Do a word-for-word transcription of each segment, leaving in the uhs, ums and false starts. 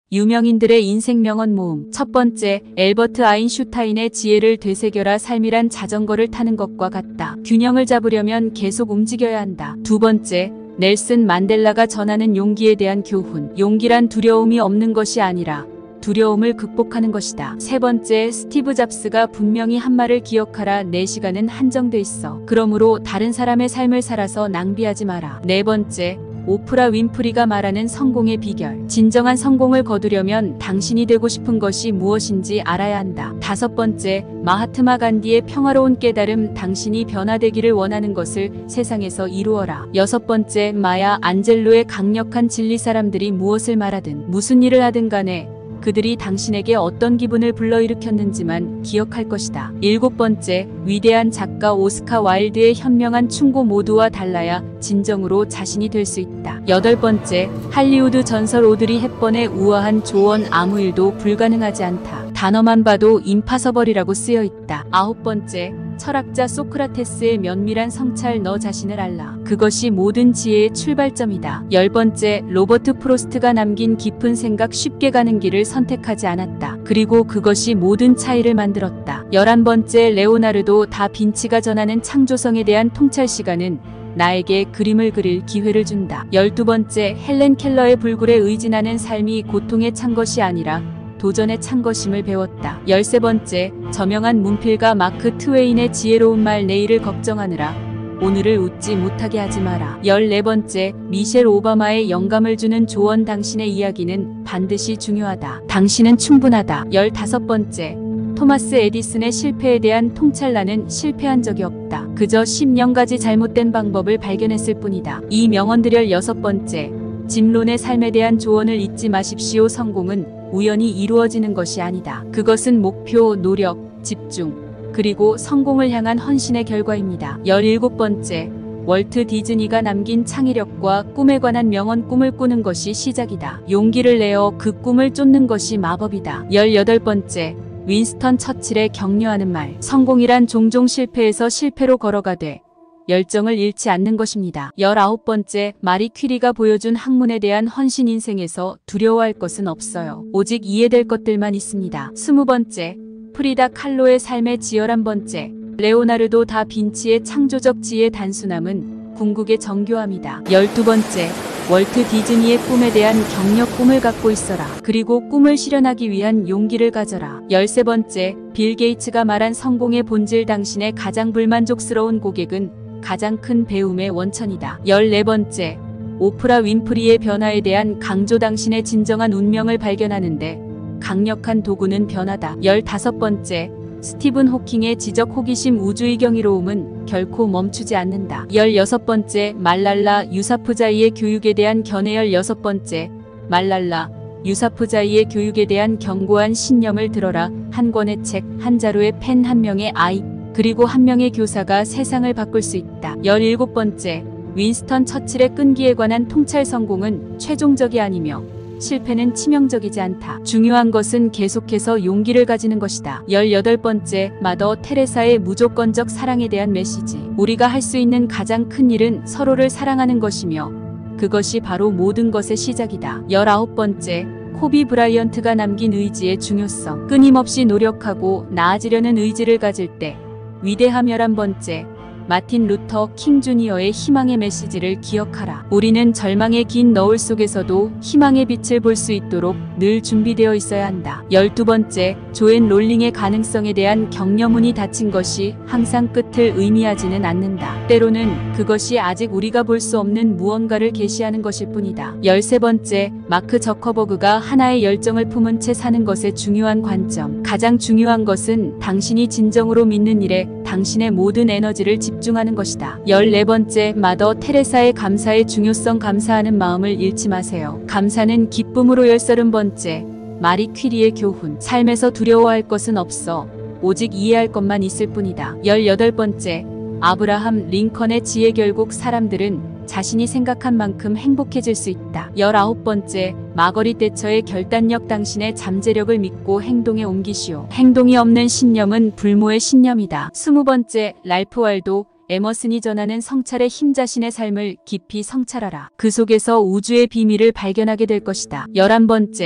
유명인들의 인생 명언 모음. 첫 번째, 엘버트 아인슈타인의 지혜를 되새겨라. 삶이란 자전거를 타는 것과 같다. 균형을 잡으려면 계속 움직여야 한다. 두 번째, 넬슨 만델라가 전하는 용기에 대한 교훈. 용기란 두려움이 없는 것이 아니라 두려움을 극복하는 것이다. 세 번째, 스티브 잡스가 분명히 한 말을 기억하라. 내 시간은 한정돼 있어. 그러므로 다른 사람의 삶을 살아서 낭비하지 마라. 네 번째, 오프라 윈프리가 말하는 성공의 비결. 진정한 성공을 거두려면 당신이 되고 싶은 것이 무엇인지 알아야 한다. 다섯 번째, 마하트마 간디의 평화로운 깨달음. 당신이 변화되기를 원하는 것을 세상에서 이루어라. 여섯 번째, 마야 안젤로의 강력한 진리. 사람들이 무엇을 말하든 무슨 일을 하든 간에 그들이 당신에게 어떤 기분을 불러일으켰는지만 기억할 것이다. 일곱 번째, 위대한 작가 오스카 와일드의 현명한 충고. 모두와 달라야 진정으로 자신이 될 수 있다. 여덟 번째, 할리우드 전설 오드리 헵번의 우아한 조언. 아무 일도 불가능하지 않다. 단어만 봐도 임파서벌이라고 쓰여 있다. 아홉 번째, 철학자 소크라테스의 면밀한 성찰. 너 자신을 알라. 그것이 모든 지혜의 출발점이다. 열 번째, 로버트 프로스트가 남긴 깊은 생각. 쉽게 가는 길을 선택하지 않았다. 그리고 그것이 모든 차이를 만들었다. 열한 번째, 레오나르도 다 빈치가 전하는 창조성에 대한 통찰. 시간은 나에게 그림을 그릴 기회를 준다. 열두 번째, 헬렌 켈러의 불굴에 의진하는 삶이 고통에 찬 것이 아니라 도전에 찬 것임을 배웠다. 열세 번째, 저명한 문필가 마크 트웨인의 지혜로운 말. 내일을 걱정하느라 오늘을 웃지 못하게 하지 마라. 열네 번째, 미셸 오바마의 영감을 주는 조언. 당신의 이야기는 반드시 중요하다. 당신은 충분하다. 열다섯 번째, 토마스 에디슨의 실패에 대한 통찰. 나는 실패한 적이 없다. 그저 십여 가지 잘못된 방법을 발견했을 뿐이다. 이 명언들. 열여섯 번째, 짐론의 삶에 대한 조언을 잊지 마십시오. 성공은 우연히 이루어지는 것이 아니다. 그것은 목표, 노력, 집중, 그리고 성공을 향한 헌신의 결과입니다. 열일곱 번째, 월트 디즈니가 남긴 창의력과 꿈에 관한 명언. 꿈을 꾸는 것이 시작이다. 용기를 내어 그 꿈을 쫓는 것이 마법이다. 열여덟 번째, 윈스턴 처칠의 격려하는 말. 성공이란 종종 실패에서 실패로 걸어가되 열정을 잃지 않는 것입니다. 열아홉 번째, 마리 퀴리가 보여준 학문에 대한 헌신. 인생에서 두려워할 것은 없어요. 오직 이해될 것들만 있습니다. 스무 번째, 프리다 칼로의 삶의 지. 열한 번째, 레오나르도 다 빈치의 창조적 지혜의 단순함은 궁극의 정교함이다. 열두 번째, 월트 디즈니의 꿈에 대한 격려. 꿈을 갖고 있어라. 그리고 꿈을 실현하기 위한 용기를 가져라. 열세 번째, 빌 게이츠가 말한 성공의 본질. 당신의 가장 불만족스러운 고객은 가장 큰 배움의 원천이다. 열네 번째, 오프라 윈프리의 변화에 대한 강조. 당신의 진정한 운명을 발견하는데 강력한 도구는 변화다. 열다섯 번째, 스티븐 호킹의 지적 호기심. 우주의 경이로움은 결코 멈추지 않는다. 열여섯 번째, 말랄라 유사프자이의 교육에 대한 견해. 열여섯 번째, 말랄라 유사프자이의 교육에 대한 견고한 신념을 들어라. 한 권의 책, 한 자루의 펜, 한 명의 아이, 그리고 한 명의 교사가 세상을 바꿀 수 있다. 열일곱 번째, 윈스턴 처칠의 끈기에 관한 통찰. 성공은 최종적이 아니며 실패는 치명적이지 않다. 중요한 것은 계속해서 용기를 가지는 것이다. 열여덟 번째, 마더 테레사의 무조건적 사랑에 대한 메시지. 우리가 할 수 있는 가장 큰 일은 서로를 사랑하는 것이며 그것이 바로 모든 것의 시작이다. 열아홉 번째, 코비 브라이언트가 남긴 의지의 중요성. 끊임없이 노력하고 나아지려는 의지를 가질 때 위대함. 열한 번째, 마틴 루터 킹 주니어의 희망의 메시지를 기억하라. 우리는 절망의 긴 너울 속에서도 희망의 빛을 볼 수 있도록 늘 준비되어 있어야 한다. 열두 번째, 조앤 롤링의 가능성에 대한 격려문이. 닫힌 것이 항상 끝을 의미하지는 않는다. 때로는 그것이 아직 우리가 볼 수 없는 무언가를 계시하는 것일 뿐이다. 열세 번째, 마크 저커버그가 하나의 열정을 품은 채 사는 것의 중요한 관점. 가장 중요한 것은 당신이 진정으로 믿는 일에 당신의 모든 에너지를 집중하는 것이다. 열네 번째, 마더 테레사의 감사의 중요성. 감사하는 마음을 잃지 마세요. 감사는 기쁨으로. 열서른 번째, 마리 퀴리의 교훈. 삶에서 두려워할 것은 없어. 오직 이해할 것만 있을 뿐이다. 열여덟 번째, 아브라함 링컨의 지혜. 결국 사람들은 자신이 생각한 만큼 행복해질 수 있다. 열아홉 번째, 마거릿 대처의 결단력. 당신의 잠재력을 믿고 행동에 옮기시오. 행동이 없는 신념은 불모의 신념이다. 스무 번째, 랄프 waldo 에머슨이 전하는 성찰의 힘. 자신의 삶을 깊이 성찰하라. 그 속에서 우주의 비밀을 발견하게 될 것이다. 열한 번째,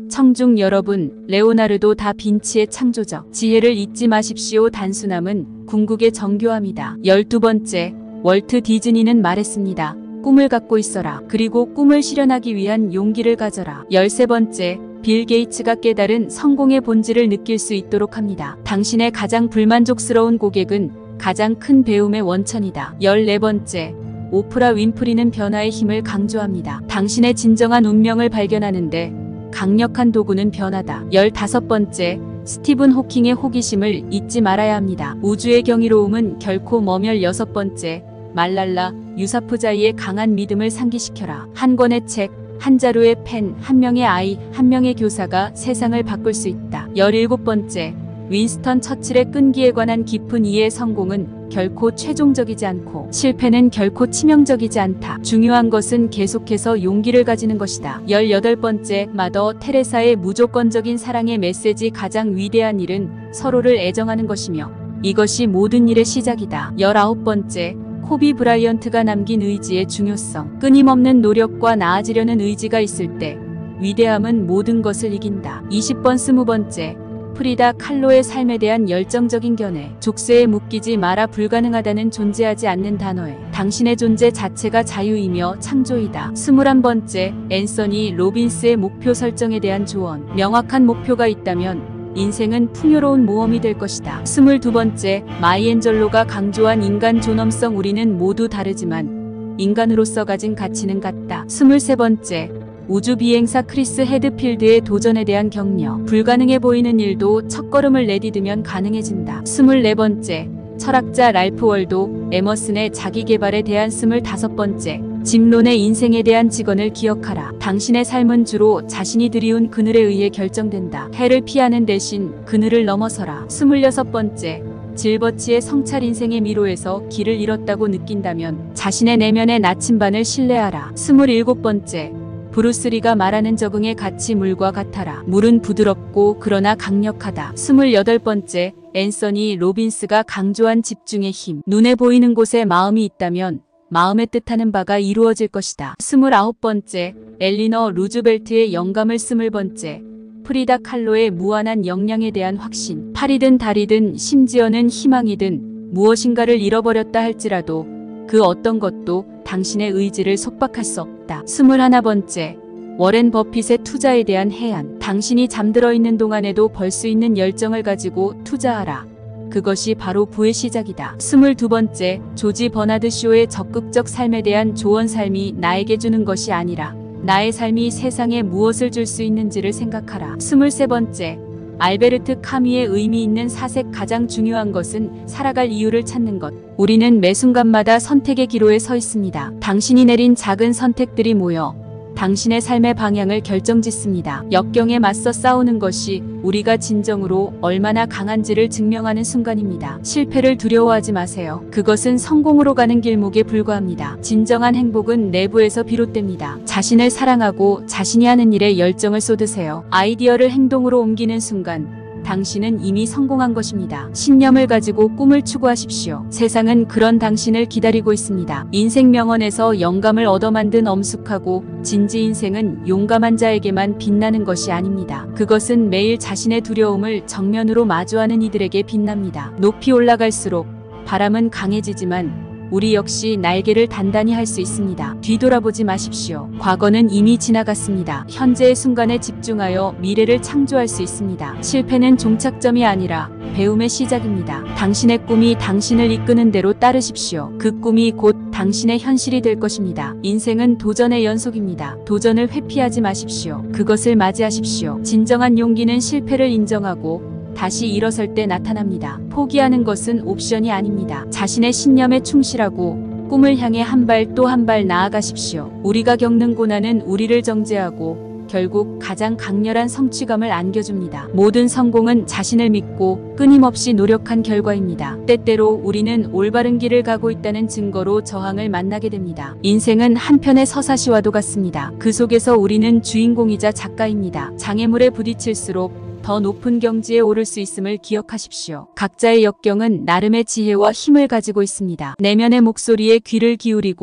청중 여러분, 레오나르도 다 빈치의 창조적 지혜를 잊지 마십시오. 단순함은 궁극의 정교함이다. 열두 번째, 월트 디즈니는 말했습니다. 꿈을 갖고 있어라. 그리고 꿈을 실현하기 위한 용기를 가져라. 열세 번째, 빌 게이츠가 깨달은 성공의 본질을 느낄 수 있도록 합니다. 당신의 가장 불만족스러운 고객은 가장 큰 배움의 원천이다. 열네 번째, 오프라 윈프리는 변화의 힘을 강조합니다. 당신의 진정한 운명을 발견하는데 강력한 도구는 변화다. 열다섯 번째, 스티븐 호킹의 호기심을 잊지 말아야 합니다. 우주의 경이로움은 결코 머멸. 여섯 번째, 말랄라 유사푸자이의 강한 믿음을 상기시켜라. 한 권의 책, 한 자루의 펜, 한 명의 아이, 한 명의 교사가 세상을 바꿀 수 있다. 열일곱 번째, 윈스턴 처칠의 끈기에 관한 깊은 이해의 성공은 결코 최종적이지 않고 실패는 결코 치명적이지 않다. 중요한 것은 계속해서 용기를 가지는 것이다. 열여덟 번째, 마더 테레사의 무조건적인 사랑의 메시지. 가장 위대한 일은 서로를 애정하는 것이며 이것이 모든 일의 시작이다. 열아홉 번째, 코비 브라이언트가 남긴 의지의 중요성. 끊임없는 노력과 나아지려는 의지가 있을 때 위대함은 모든 것을 이긴다. 이십 번 스무 번째, 프리다 칼로의 삶에 대한 열정적인 견해. 족쇄에 묶이지 마라. 불가능하다는 존재하지 않는 단어에 당신의 존재 자체가 자유이며 창조이다. 스물한 번째, 앤서니 로빈스의 목표 설정에 대한 조언. 명확한 목표가 있다면 인생은 풍요로운 모험이 될 것이다. 스물두 번째, 마이앤젤로가 강조한 인간 존엄성. 우리는 모두 다르지만 인간으로서 가진 가치는 같다. 스물세 번째, 우주비행사 크리스 헤드필드의 도전에 대한 격려. 불가능해 보이는 일도 첫걸음을 내디디면 가능해진다. 스물네 번째, 철학자 랄프 월도 에머슨의 자기개발에 대한 스물다섯 번째, 짐론의 인생에 대한 직언을 기억하라. 당신의 삶은 주로 자신이 들이운 그늘에 의해 결정된다. 해를 피하는 대신 그늘을 넘어서라. 스물여섯 번째, 질버치의 성찰. 인생의 미로에서 길을 잃었다고 느낀다면 자신의 내면의 나침반을 신뢰하라. 스물일곱 번째, 브루스리가 말하는 적응의 가치. 물과 같아라. 물은 부드럽고 그러나 강력하다. 스물여덟 번째, 앤서니 로빈스가 강조한 집중의 힘. 눈에 보이는 곳에 마음이 있다면 마음에 뜻하는 바가 이루어질 것이다. 스물아홉 번째, 엘리너 루즈벨트의 영감을. 스물 번째, 프리다 칼로의 무한한 역량에 대한 확신. 팔이든 다리든 심지어는 희망이든 무엇인가를 잃어버렸다 할지라도 그 어떤 것도 당신의 의지를 속박할 수 없다. 스물하나 번째, 워렌 버핏의 투자에 대한 해안. 당신이 잠들어 있는 동안에도 벌 수 있는 열정을 가지고 투자하라. 그것이 바로 부의 시작이다. 스물두 번째, 조지 버나드 쇼의 적극적 삶에 대한 조언. 삶이 나에게 주는 것이 아니라 나의 삶이 세상에 무엇을 줄 수 있는지를 생각하라. 스물세 번째, 알베르트 카미의 의미 있는 사색. 가장 중요한 것은 살아갈 이유를 찾는 것. 우리는 매 순간마다 선택의 기로에 서 있습니다. 당신이 내린 작은 선택들이 모여 당신의 삶의 방향을 결정짓습니다. 역경에 맞서 싸우는 것이 우리가 진정으로 얼마나 강한지를 증명하는 순간입니다. 실패를 두려워하지 마세요. 그것은 성공으로 가는 길목에 불과합니다. 진정한 행복은 내부에서 비롯됩니다. 자신을 사랑하고 자신이 하는 일에 열정을 쏟으세요. 아이디어를 행동으로 옮기는 순간 당신은 이미 성공한 것입니다. 신념을 가지고 꿈을 추구하십시오. 세상은 그런 당신을 기다리고 있습니다. 인생 명언에서 영감을 얻어 만든 엄숙하고 진지 인생은 용감한 자에게만 빛나는 것이 아닙니다. 그것은 매일 자신의 두려움을 정면으로 마주하는 이들에게 빛납니다. 높이 올라갈수록 바람은 강해지지만 우리 역시 날개를 단단히 할 수 있습니다. 뒤돌아보지 마십시오. 과거는 이미 지나갔습니다. 현재의 순간에 집중하여 미래를 창조할 수 있습니다. 실패는 종착점이 아니라 배움의 시작입니다. 당신의 꿈이 당신을 이끄는 대로 따르십시오. 그 꿈이 곧 당신의 현실이 될 것입니다. 인생은 도전의 연속입니다. 도전을 회피하지 마십시오. 그것을 맞이하십시오. 진정한 용기는 실패를 인정하고 다시 일어설 때 나타납니다. 포기하는 것은 옵션이 아닙니다. 자신의 신념에 충실하고 꿈을 향해 한 발 또 한 발 나아가십시오. 우리가 겪는 고난은 우리를 정죄하고 결국 가장 강렬한 성취감을 안겨줍니다. 모든 성공은 자신을 믿고 끊임없이 노력한 결과입니다. 때때로 우리는 올바른 길을 가고 있다는 증거로 저항을 만나게 됩니다. 인생은 한 편의 서사시와도 같습니다. 그 속에서 우리는 주인공이자 작가입니다. 장애물에 부딪힐수록 더 높은 경지에 오를 수 있음을 기억하십시오. 각자의 역경은 나름의 지혜와 힘을 가지고 있습니다. 내면의 목소리에 귀를 기울이고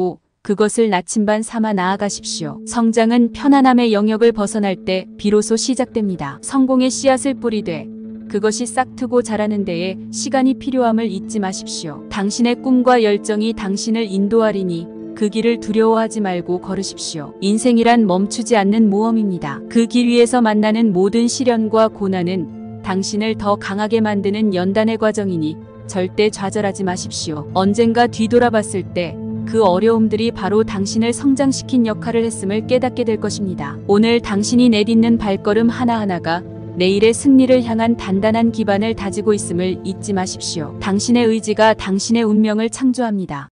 그것을 나침반 삼아 나아가십시오. 성장은 편안함의 영역을 벗어날 때 비로소 시작됩니다. 성공의 씨앗을 뿌리되 그것이 싹트고 자라는 데에 시간이 필요함을 잊지 마십시오. 당신의 꿈과 열정이 당신을 인도하리니 그 길을 두려워하지 말고 걸으십시오. 인생이란 멈추지 않는 모험입니다. 그 길 위에서 만나는 모든 시련과 고난은 당신을 더 강하게 만드는 연단의 과정이니 절대 좌절하지 마십시오. 언젠가 뒤돌아봤을 때 그 어려움들이 바로 당신을 성장시킨 역할을 했음을 깨닫게 될 것입니다. 오늘 당신이 내딛는 발걸음 하나하나가 내일의 승리를 향한 단단한 기반을 다지고 있음을 잊지 마십시오. 당신의 의지가 당신의 운명을 창조합니다.